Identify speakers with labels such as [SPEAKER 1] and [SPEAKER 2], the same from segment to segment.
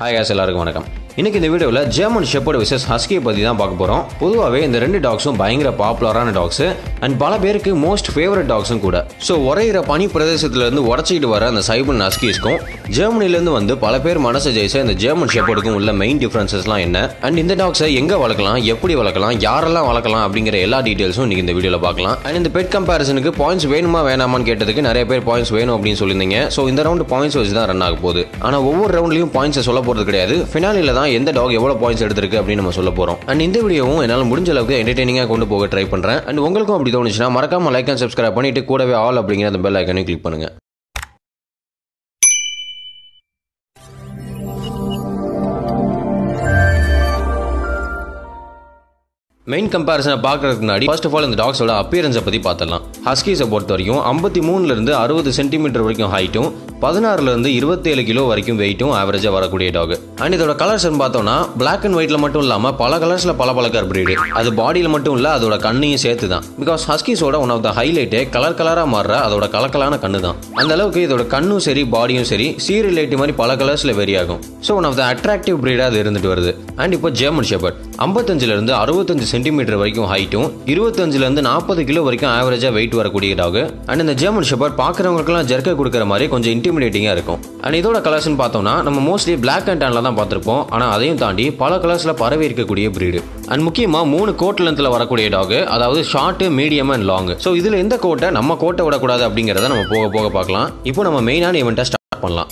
[SPEAKER 1] Hi guys, எல்லாருக்கும் வணக்கம். இன்னைக்கு இந்த வீடியோவில் ஜெர்மன் ஷெப்பர்ட் vs ஹஸ்கி பற்றி தான் பார்க்க போகிறோம். பொதுவாகவே இந்த ரெண்டு டாக்ஸும் பயங்கர பாப்புலரான டாக்ஸ் அண்ட் பல பேருக்கு மோஸ்ட் ஃபேவரட் டாக்ஸும் கூட. ஸோ உரையிற பனி பிரதேசத்திலேருந்து உடச்சிக்கிட்டு வர அந்த சைபன் ஹஸ்கிஸ்க்கும் ஜெர்மனிலேருந்து வந்து பல பேர் மனசை ஜெயிச்ச இந்த ஜெர்மன் ஷெப்பர்டுக்கும் உள்ள மெயின் டிஃப்ரென்சஸ்லாம் என்ன அண்ட் இந்த டாக்ஸை எங்கே வளர்க்கலாம், எப்படி வளர்க்கலாம், யாரெல்லாம் வளர்க்கலாம் அப்படிங்கிற எல்லா டீட்டெயில்ஸும் இன்னைக்கு இந்த வீடியோவில் பார்க்கலாம். அண்ட் இந்த பெட் கம்பேரிசனுக்கு பாயிண்ட்ஸ் வேணுமா வேணாமான்னு கேட்டதுக்கு நிறைய பேர் பாயிண்ட்ஸ் வேணும் அப்படின்னு சொல்லியிருந்தீங்க. ஸோ இந்த ரவுண்ட் பாயிண்ட்ஸ் வச்சு தான் ரன் ஆக போகுது. ஆனால் ஒவ்வொரு ரவுண்ட்லையும் பாயிண்ட்ஸை சொல்ல போகிறது கிடையாது. ஃபினாலில தான் எந்த டாக் எவ்வளவு பாயிண்ட்ஸ் எடுத்திருக்கு அப்படின்னு நம்ம சொல்ல போறோம். அண்ட் இந்த வீடியோவும் என்னால் முடிஞ்ச அளவுக்கு என்டர்டெய்னிங்கா கொண்டு போக ட்ரை பண்றேன். அண்ட் உங்களுக்கும் அப்படி தோணுச்சுன்னா மறக்காம லைக் அண்ட் சப்ஸ்கிரைப் பண்ணிட்டு கூடவே ஆல் அப்படிங்கிற அந்த பெல் ஐக்கனையும் கிளிக் பண்ணுங்க. மெயின் கம்பேரிசனை பார்க்கறதுக்கு முன்னாடி ஃபர்ஸ்ட் ஆஃப் ஆல் இந்த டாக்ஸோட அப்பியரன்ஸை பற்றி பார்த்துடலாம். ஹஸ்கீஸை பொறுத்த வரைக்கும் 53 60 சென்டிமீட்டர் வரைக்கும் ஹைட்டும் 16 27 கிலோ வரைக்கும் வெயிட்டும் ஆவரேஜாக வரக்கூடிய டாக். அண்ட் இதோட கலர்ஸ் பார்த்தோம்னா பிளாக் அண்ட் ஒயிட்ல மட்டும் இல்லாமல் பல கலர்ஸில் பல பிரீடு. அது பாடியில் மட்டும் இல்லை, அதோட கண்ணையும் சேர்த்து தான். பிகாஸ் ஹஸ்கீஸோட ஒன் ஆஃப் த ஹைலைட்டே கலராக மாறுற அதோட கலக்கலான கண்ணு தான். அந்த அளவுக்கு இதோட கண்ணும் சரி பாடியும் சரி சீரியலைட்டு மாதிரி பல கலர்ஸில் வெரி ஆகும். So one of the attractive பிரீடாக அது இருந்துட்டு வருது. அண்ட் இப்போ ஜெர்மன் ஷெப்பர்ட் 55 65 சென்டிமீட்டர் வரைக்கும் ஹைட்டும் 25 40 கிலோ வரைக்கும் ஆவரேஜா வெயிட் வரக்கூடிய டாக். அண்ட் இந்த ஜெர்மன் ஷெப்பர்ட் பார்க்குறவங்களுக்குலாம் ஜெர்க்க கொடுக்குற மாதிரி கொஞ்சம் இன்டிமிடேட்டிங்காக இருக்கும். அண்ட் இதோட கலர்ஸ்னு பார்த்தோம்னா நம்ம மோஸ்ட்லி பிளாக் அண்ட் டேன்ல தான் பார்த்துருப்போம். ஆனால் அதையும் தாண்டி பல கலர்ஸில் பரவி இருக்கக்கூடிய பிரீடு. அண்ட் முக்கியமாக 3 கோட் லென்த்தில் வரக்கூடிய டாக், அதாவது short, medium and long. So இதில் எந்த கோட்டை நம்ம கோட்டை விடக்கூடாது அப்படிங்கிறத நம்ம போக போக பார்க்கலாம். இப்போ நம்ம மெயினான ஈவெண்ட்டை ஸ்டார்ட் பண்ணலாம்.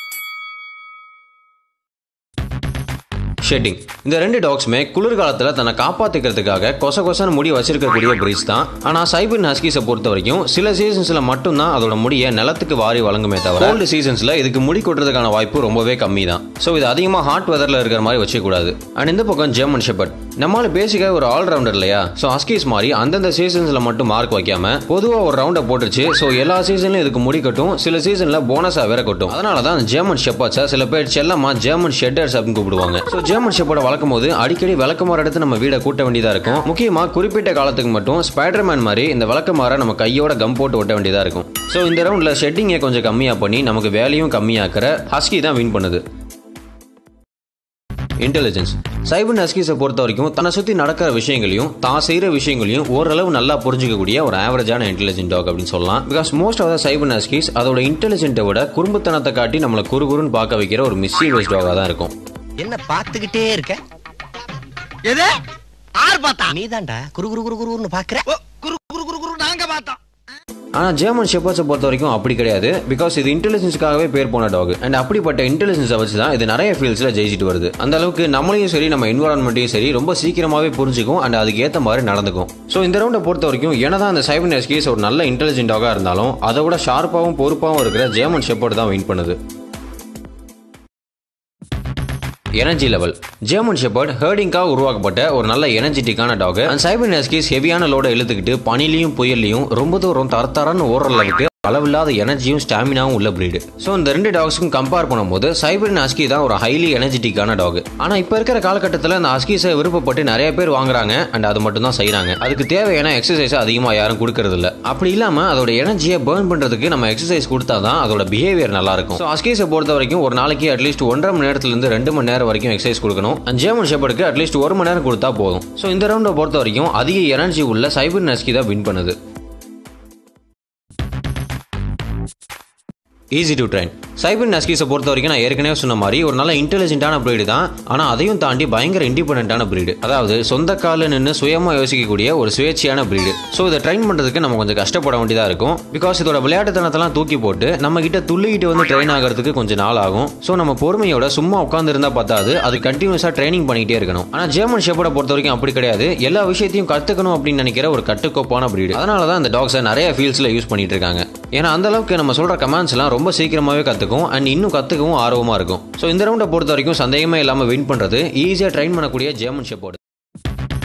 [SPEAKER 1] ஷெட்டிங். இந்த ரெண்டு டாக்ஸுமே குளிர்காலத்தில் தன்னை காப்பாற்றிக்கிறதுக்காக கொசன்னு முடி வச்சிருக்கக்கூடிய பிரீட்ஸ் தான். ஆனால் சைபன் ஹஸ்கீஸை பொறுத்த வரைக்கும் சில சீசன்ஸில் மட்டும்தான் அதோட முடியை நிலத்துக்கு வாரி வழங்குமே தவிர கோல்டு சீசன்ஸில் இதுக்கு முடி கொட்டுறதுக்கான வாய்ப்பு ரொம்பவே கம்மி தான். ஸோ இது அதிகமாக ஹாட் வெதரில் இருக்கிற மாதிரி வச்சுக்கூடாது. அண்ட் இந்த பக்கம் ஜெர்மன் ஷெப்பர்ட் நம்மளால பேசிக்காக ஒரு ஆல்ரவுண்டர் இல்லையா? ஸோ ஹஸ்கீஸ் மாதிரி அந்தந்த சீசன்ஸில் மட்டும் மார்க் வைக்காம பொதுவாக ஒரு ரவுண்டை போட்டுருச்சு. ஸோ எல்லா சீசன்லையும் இதுக்கு முடி கட்டும், சில சீசனில் போனஸாக வேற கட்டும். அதனால தான் ஜெர்மன் ஷெப்பர்ட்ஸை சில பேர் செல்லமா ஜெர்மன் ஷெட்டர்ஸ் அப்படின்னு கூப்பிடுவாங்க. ஸோ ஜெர்மன் ஷெப்பர்டை வளர்க்கும் போது அடிக்கடி விளக்கமாற எடுத்து நம்ம வீடை கூட்ட வேண்டியதா இருக்கும். முக்கியமா குறிப்பிட்ட காலத்துக்கு மட்டும் ஸ்பைடர்மேன் மாதிரி இந்த விளக்கமாற நம்ம கையோட கம் போட்டு ஒட்ட வேண்டியதா இருக்கும். ஸோ இந்த ரவுண்ட்ல ஷெட்டிங்கை கொஞ்சம் கம்மியா பண்ணி நமக்கு வேலையும் கம்மியாக்குற ஹஸ்கி தான் வின் பண்ணுது. இன்டெலிஜென்ஸ். சைபன் ஹஸ்கீஸை பொறுத்த வரைக்கும் தன்னை சுற்றி நடக்கிற விஷயங்களையும் தான் செய்கிற விஷயங்களையும் ஓரளவு நல்லா புரிஞ்சிக்கக்கூடிய ஒரு ஆவரேஜான இன்டெலிஜென்ட் டாக் அப்படின்னு சொல்லலாம். Because most of the Siberian huskies அதோட இன்டெலிஜென்ட்டை விட குறும்புத்தனத்தை காட்டி நம்மளை குறுகுறுன்னு பார்க்க வைக்கிற ஒரு மிஸ்சீவியஸ் டாகாக தான் இருக்கும்.
[SPEAKER 2] என்ன பார்த்துக்கிட்டே இருக்க? எது? ஆர் பார்த்தா? நீதான்டா குறுகுறுன்னு பார்க்கற. குறு நாங்க பார்த்தோம்.
[SPEAKER 1] ஆனால் ஜெர்மன் ஷெப்பர்ட்ஸை பொறுத்த வரைக்கும் அப்படி கிடையாது. பிகாஸ் இது இன்டெலிஜென்ஸுக்காகவே பேர் போன டாக். அண்ட் அப்படிப்பட்ட இன்டெலிஜென்ஸை வச்சு தான் இது நிறைய ஃபீல்ட்ஸில் ஜெயிச்சிட்டு வருது. அந்த அளவுக்கு நம்மளையும் சரி நம்ம என்வரான்மெண்ட்டையும் சரி ரொம்ப சீக்கிரமாகவே புரிஞ்சுக்கும் அண்ட் அதுக்கு ஏற்ற மாதிரி நடந்துக்கும். ஸோ இந்த ரவுண்டை பொறுத்த வரைக்கும் என்னதான் அந்த சைபன் ஹஸ்கீஸ் ஒரு நல்ல இன்டெலிஜென்ட் டாகாக இருந்தாலும் அதை விட ஷார்ப்பாகவும் பொறுப்பாகவும் இருக்கிற ஜெர்மன் ஷெப்பர்ட் தான் வின் பண்ணுது. Energy level. ஜெர்மன் ஷெப்பர்ட் ஹர்டிங்காக உருவாக்கப்பட்ட ஒரு நல்ல எனர்ஜெட்டிக்கான டாக். அண்ட் சைபன் ஹஸ்கீஸ் ஹெவியான லோட இழுத்துக்கிட்டு பனிலையும் புயல்லையும் ரொம்ப தூரம் தரத்தரன்னு ஓடுற அளவுக்கு அளவில்லாத எனர்ஜியும் ஸ்டாமினாவும் உள்ள பிரீடு. ஸோ இந்த ரெண்டு டாக்ஸுக்கும் கம்பேர் பண்ணும்போது சைபன் ஹஸ்கி தான் ஒரு ஹைலி எனர்ஜெட்டிக்கான டாக். ஆனால் இப்போ இருக்கிற காலகட்டத்தில் இந்த ஹஸ்கீஸை விருப்பப்பட்டு நிறைய பேர் வாங்குறாங்க அண்ட் அது மட்டும் தான் செய்கிறாங்க. அதுக்கு தேவையான எக்ஸசைஸை அதிகமாக யாரும் கொடுக்கறது இல்லை. அப்படி இல்லாமல் அதோட எனர்ஜியை பேர்ன் பண்ணுறதுக்கு நம்ம எக்ஸசைஸ் கொடுத்தா தான் அதோட பிஹேவியர் நல்லா இருக்கும். ஸோ ஹஸ்கீஸை பொறுத்த வரைக்கும் ஒரு நாளைக்கு அட்லீஸ்ட் 1.5 மணி நேரத்துலேருந்து 2 மணி நேரம் வரைக்கும் எக்ஸசைஸ் கொடுக்கணும். அண்ட் ஜெர்மன் ஷெப்பர்டுக்கு அட்லீஸ்ட் 1 மணி நேரம் கொடுத்தா போதும். ஸோ இந்த ரவுண்டை பொறுத்த வரைக்கும் அதிக எனர்ஜி உள்ள சைபன் ஹஸ்கி தான் வின் பண்ணுது. Easy to train. சைபன் ஹஸ்கீஸை பொறுத்த வரைக்கும் நான் ஏற்கனவே சொன்ன மாதிரி ஒரு நல்ல இன்டெலிஜென்ட்டான பிரீடு தான். ஆனால் அதையும் தாண்டி பயங்கர இண்டிபெண்டான பிரீடு. அதாவது சொந்த காலில் நின்று சுயமாக யோசிக்கக்கூடிய ஒரு சுயேட்சையான பிரீடு. ஸோ இதை ட்ரெயின் பண்ணுறதுக்கு நம்ம கொஞ்சம் கஷ்டப்பட வேண்டியதாக இருக்கும். பிகாஸ் இதோட விளையாட்டுத்தனத்தெல்லாம் தூக்கி போட்டு நம்ம கிட்ட துள்ளிக்கிட்டு வந்து ட்ரெயின் ஆகிறதுக்கு கொஞ்சம் நாள் ஆகும். ஸோ நம்ம பொறுமையோட சும்மா உட்காந்துருந்தா பார்த்தாது, அது கண்டினியூஸாக ட்ரைனிங் பண்ணிக்கிட்டே இருக்கணும். ஆனால் ஜெர்மன் ஷெப்பர்டை பொறுத்த வரைக்கும் அப்படி கிடையாது. எல்லா விஷயத்தையும் கற்றுக்கணும் அப்படின்னு நினைக்கிற ஒரு கட்டுக்கோப்பான பிரீடு. அதனால தான் இந்த டாக்ஸை நிறைய ஃபீல்ட்ஸில் யூஸ் பண்ணிட்டு இருக்காங்க. ஏன்னா அந்த அளவுக்கு நம்ம சொல்கிற கமாண்ட்ஸ் எல்லாம் ரொம்ப சீக்கிரமாகவே கற்றுக்கும் அண்ட் இன்னும் கற்றுக்கவும் ஆர்வமாக இருக்கும். ஸோ இந்த ரவுண்டை பொறுத்த வரைக்கும் சந்தேகமே இல்லாமல் வின் பண்ணுறது ஈஸியாக ட்ரெயின் பண்ணக்கூடிய German shepherd.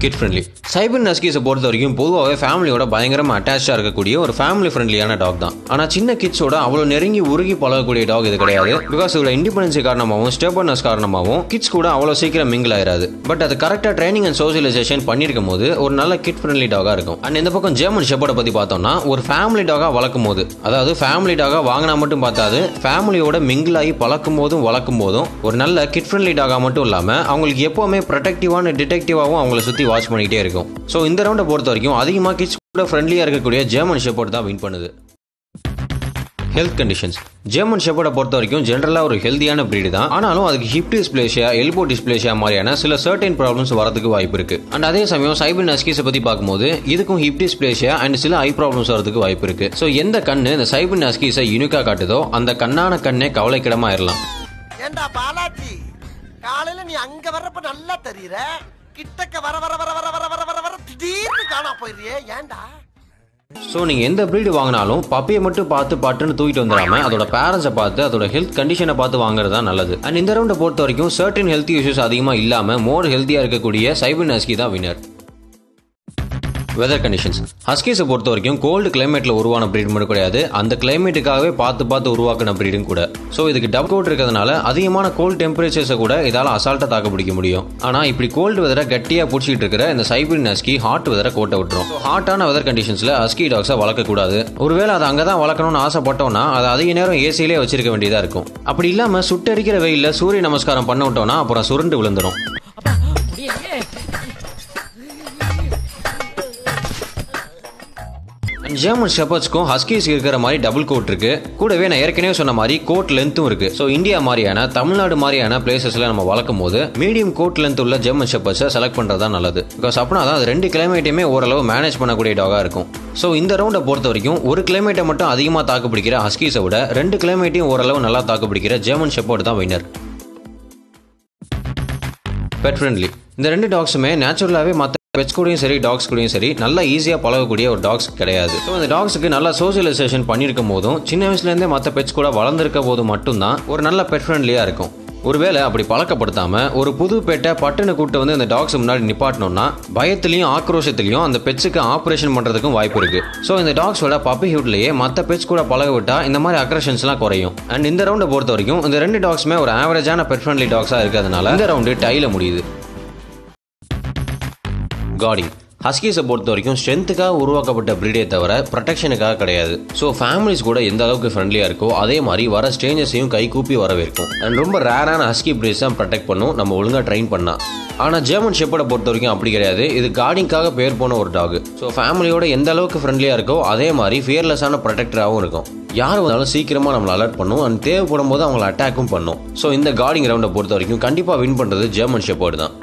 [SPEAKER 1] Kid friendly. Siberian ஹஸ்கீஸை பொறுத்த வரைக்கும் பொதுவாகவே ஃபேமிலியோட பயங்கரமாக அட்டாச்சாக இருக்கக்கூடிய ஒரு ஃபேமிலி ஃப்ரெண்ட்லியான டாக் தான். ஆனால் சின்ன கிட்ஸோட அவ்வளோ நெருங்கி உருகி பழகக்கூடிய டாக் இது கிடையாது. பிகாஸ் இதோட இண்டிபெண்டன்சி காரணமாகவும் ஸ்டெபர்னஸ் காரணமாகவும் கிட்ஸ் கூட அவ்வளோ சீக்கிரம் மிங்கிள் ஆயிராது. பட் அது கரெக்டாக ட்ரைனிங் அண்ட் சோசியலைசேஷன் பண்ணியிருக்கும் போது ஒரு நல்ல கிட் ஃப்ரெண்ட்லி டாகாக இருக்கும். அண்ட் இந்த பக்கம் ஜெர்மன் ஷெப்பர்டை பற்றி பார்த்தோம்னா ஒரு ஃபேமிலி டாகாக வளர்க்கும் போது, அதாவது ஃபேமிலி டாகாக வாங்கினா மட்டும் பார்த்தாது, ஃபேமிலியோட மிங்கிள் ஆகி பழக்கும் போதும் வளர்க்கும் போதும் ஒரு நல்ல கிட் ஃப்ரெண்ட்லி டாகாக மட்டும் இல்லாமல் அவங்களுக்கு எப்போவுமே ப்ரொடெக்டிவான டிடெக்டிவாகவும் அவங்கள சுற்றி வாட்ச் பண்ணிக்கிட்டே இருக்கும். ஸோ இந்த ரவுண்டை பொறுத்த வரைக்கும் அதிகமாக கிட்ஸ் கூட ஃப்ரெண்ட்லியாக இருக்கக்கூடிய ஜெர்மன் ஷெப்பர்ட் தான் வின் பண்ணுது. Health conditions. ஜெர்மன் ஷெப்பர்டை பொறுத்த வரைக்கும் ஜென்ரலாக ஒரு ஹெல்தியான பிரீடு தான். ஆனாலும் அதுக்கு ஹிப் டிஸ்பிளேஷியா, எல்போ டிஸ்பிளேஷியா மாதிரியான சில சர்டன் ப்ராப்ளம்ஸ் வரதுக்கு வாய்ப்பு இருக்கு. அண்ட் அதே சமயம் சைபீரியன் ஹஸ்கீஸை பற்றி பார்க்கும்போது இதுக்கும் ஹிப் டிஸ்பிளேஷியா அண்ட் சில ஐ ப்ராப்ளம்ஸ் வரதுக்கு வாய்ப்பு இருக்கு. ஸோ எந்த கண்ணு இந்த சைபீரியன் ஹஸ்கீஸை யூனிக்காக காட்டுதோ அந்த கண்ணான கண்ணே கவலைக்கிடமா இருக்கலாம்.
[SPEAKER 2] ஏண்டா பாலாஜி, காலையில நீ அங்க வர்றப்ப நல்லா தெரியுற, கிட்டக்க வர வர வர வர வர வர வர வர திடீர்னு காணா போயிடுறியே, ஏண்டா?
[SPEAKER 1] ஸோ நீங்கள் எந்த ப்ரீடு வாங்கினாலும் பப்பியை மட்டும் பார்த்து பட்டுன்னு தூக்கிட்டு வந்துடாம அதோட பேரண்ட்ஸை பார்த்து அதோட ஹெல்த் கண்டிஷனை பார்த்து வாங்குறது தான் நல்லது. அண்ட் இந்த ரவுண்டை பொறுத்த வரைக்கும் சர்டன் ஹெல்த் இஷ்யூஸ் அதிகமாக இல்லாமல் மோர் ஹெல்த்தியாக இருக்கக்கூடிய சைபீரியன் ஹஸ்கி தான் வின்னர். Weather conditions. ஹஸ்கீஸை பொறுத்த வரைக்கும் கோல்டு கிளைமேட்டில் உருவான பிரீட் மட்டும் கிடையாது, அந்த கிளைமேட்டுக்காகவே பார்த்து உருவாக்கின பிரீடும் கூட. ஸோ இதுக்கு டப் கோட் இருக்கிறதுனால அதிகமான கோல்டு டெம்பரேச்சர்ஸை கூட இதால் அசால்ட்டாக தாக்க பிடிக்க முடியும். ஆனால் இப்படி கோல்டு வெதரை கட்டியாக பிடிச்சிட்டு இருக்கிற இந்த சைபீரியன் ஹஸ்கி ஹாட் வெதரை கோட்டை விட்டுரும். ஸோ ஹாட்டான வெதர் கண்டிஷன்ஸில் ஹஸ்கி டாக்ஸை வளர்க்கக்கூடாது. ஒருவேளை அதை அங்கே தான் வளர்க்கணும்னு ஆசைப்பட்டோம்னா அதை அதிக நேரம் ஏசியிலே வச்சிருக்க வேண்டியதாக இருக்கும். அப்படி இல்லாமல் சுட்டரிக்கிற வெயிலில் சூரிய நமஸ்காரம் பண்ண விட்டோம்னா அப்புறம் சுருண்டு விழுந்துடும். ஜெர்மன் ஷெப்பர்ட்ஸ்க்கும் ஹஸ்கீஸ் இருக்கிற மாதிரி டபுள் கோட் இருக்கு. கூடவே நான் ஏற்கனவே சொன்ன மாதிரி கோட் லென்த்தும் இருக்கு. ஸோ இந்தியா மாதிரியான, தமிழ்நாடு மாதிரியான பிளேசஸ்ல நம்ம வளர்க்கும் போது மீடியம் கோட் லென்த் உள்ள ஜெர்மன் ஷெப்பர்ட்ஸை செலக்ட் பண்றது தான் நல்லது. பிகாஸ் அப்படின்னா தான் அது ரெண்டு கிளைமேட்டையுமே ஓரளவு மேனேஜ் பண்ணக்கூடிய டாகா இருக்கும். ஸோ இந்த ரவுண்டை பொறுத்த வரைக்கும் ஒரு கிளைமேட்டை மட்டும் அதிகமாக தாக்கு பிடிக்கிற ஹஸ்கீஸை விட ரெண்டு கிளைமேட்டையும் ஓரளவு நல்லா தாக்கு பிடிக்கிற ஜெர்மன் ஷெப்பர்ட் தான் வின்னர். Pet friendly. இந்த ரெண்டு டாக்ஸுமே நேச்சுரலாகவே மற்ற பெட்ஸ் கூடயும் சரி டாக்ஸ் கூடயும் சரி நல்லா ஈஸியாக பழகக்கூடிய ஒரு டாக்ஸ் கிடையாது. ஸோ இந்த டாக்ஸுக்கு நல்லா சோசியலைசேஷன் பண்ணியிருக்கும் போதும் சின்ன வயசுலேருந்தே மற்ற பெட்ஸ் கூட வளர்ந்துருக்க போது மட்டும்தான் ஒரு நல்ல பெட் ஃப்ரெண்ட்லியாக இருக்கும். ஒருவேளை அப்படி பழக்கப்படுத்தாமல் ஒரு புது பெட்டை பட்டுன்னு கூப்பிட்டு வந்து இந்த டாக்ஸ் முன்னாடி நிப்பாட்டணும்னா பயத்துலையும் ஆக்ரோஷத்துலையும் அந்த பெட்ஸுக்கு ஆப்ரேஷன் பண்ணுறதுக்கும் வாய்ப்பு இருக்குது. ஸோ இந்த டாக்ஸோட பப்பிஹுட்லேயே மற்ற பெட்ஸ் கூட பழக விட்டால் இந்த மாதிரி அக்ரஷன்ஸ்லாம் குறையும். அண்ட் இந்த ரவுண்டை பொறுத்த வரைக்கும் இந்த ரெண்டு டாக்ஸுமே ஒரு ஆவரேஜான பெட் ஃப்ரெண்ட்லி டாக்ஸாக இருக்கிறதுனால இந்த ரவுண்டு டைல முடியுது. கார்டிங். ஹஸ்கீஸை பொறுத்த வரைக்கும் ஸ்ட்ரென்த்துக்காக உருவாக்கப்பட்ட பிரீடே தவிர ப்ரொடெக்ஷனுக்காக கிடையாது. ஸோ ஃபேமிலிஸ் கூட எந்த அளவுக்கு ஃப்ரெண்ட்லியாக இருக்கோ அதே மாதிரி வர ஸ்ட்ரேஞ்சர்ஸையும் கை கூப்பி வரவேற்கும். அண்ட் ரொம்ப ரேரான ஹஸ்கி பிரீட்ஸ் தான் ப்ரொடெக்ட் பண்ணும் நம்ம ஒழுங்காக ட்ரெயின் பண்ணா. ஆனால் ஜெர்மன் ஷெப்பர்டை பொறுத்த வரைக்கும் அப்படி கிடையாது. இது கார்டிங்காக பேர் போன ஒரு டாக். ஸோ ஃபேமிலியோட எந்த அளவுக்கு ஃப்ரெண்ட்லியாக இருக்கோ அதே மாதிரி ஃபியர்லெஸ்ஸான ப்ரொடெக்டராகவும் இருக்கும். யார் வந்தாலும் சீக்கிரமாக நம்மளை அலர்ட் பண்ணும் அண்ட் தேவைப்படும் போது அவங்களை அட்டாக்கும் பண்ணும். ஸோ இந்த கார்டிங் ரவுண்டை பொறுத்த வரைக்கும் கண்டிப்பாக வின் பண்ணுறது ஜெர்மன் ஷெப்பர்ட் தான்.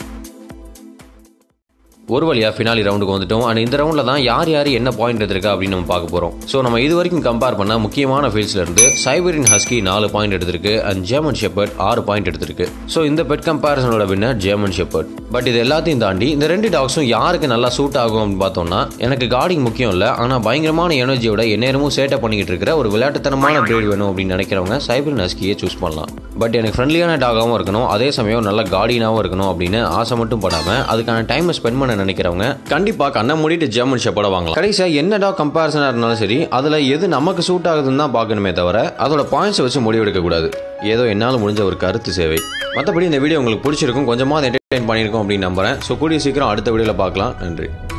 [SPEAKER 1] ஒரு வழியாக ஃபினாலி ரவுண்டுக்கு வந்துட்டோம். அண்ட் இந்த ரவுண்டில் தான் யார் என்ன பாயிண்ட் எடுத்திருக்கா அப்படின்னு நம்ம பார்க்க போகிறோம். ஸோ நம்ம இது வரைக்கும் கம்பேர் பண்ண முக்கியமான ஃபீல்ட்ஸ்ல இருந்து சைபீரியன் ஹஸ்கி 4 பாயிண்ட் எடுத்திருக்கு அண்ட் ஜெர்மன் ஷெப்பர்ட் 6 பாயிண்ட் எடுத்திருக்கு. ஸோ இந்த பெட் கம்பேரிசனோட வின்னர் ஜெர்மன் ஷெப்பர்ட். பட் இது எல்லாத்தையும் தாண்டி இந்த ரெண்டு டாக்ஸும் யாருக்கு நல்லா சூட் ஆகும் அப்படின்னு பார்த்தோம்னா எனக்கு கார்டிங் முக்கியம் இல்லை, ஆனால் பயங்கரமான எனர்ஜியோட எந்நேரமும் சேட்டை பண்ணிக்கிட்டு இருக்கிற ஒரு விளையாட்டுத்தனமான பிரீட் வேணும் அப்படின்னு நினைக்கிறவங்க சைபீரியன் ஹஸ்கியை சூஸ் பண்ணலாம். பட் எனக்கு ஃப்ரெண்ட்லியான டாகாகவும் இருக்கணும், அதே சமயம் நல்ல கார்டியனாகவும் இருக்கணும் அப்படின்னு ஆசை மட்டும் படாமல் அதுக்கான டைமை ஸ்பெண்ட் பண்ண நினைக்கிறவங்க கண்டிப்பாக கண்ணை மூடிட்டு ஜெர்மன் ஷெப்பர்டை வாங்கலாம். கடைசியாக என்ன டாக் கம்பேரிசனாக இருந்தாலும் சரி அதில் எது நமக்கு சூட் ஆகுதுன்னு தான் பார்க்கணுமே தவிர அதோட பாயிண்ட்ஸை வச்சு முடிவெடுக்க கூடாது. ஏதோ என்னால் முடிஞ்ச ஒரு கருத்து சேவை. மற்றபடி இந்த வீடியோ உங்களுக்கு பிடிச்சிருக்கும், கொஞ்சமாக என்டர்டெயின் பண்ணியிருக்கோம் அப்படின்னு நம்புறேன். ஸோ கூடிய சீக்கிரம் அடுத்த வீடியோவில் பார்க்கலாம். நன்றி.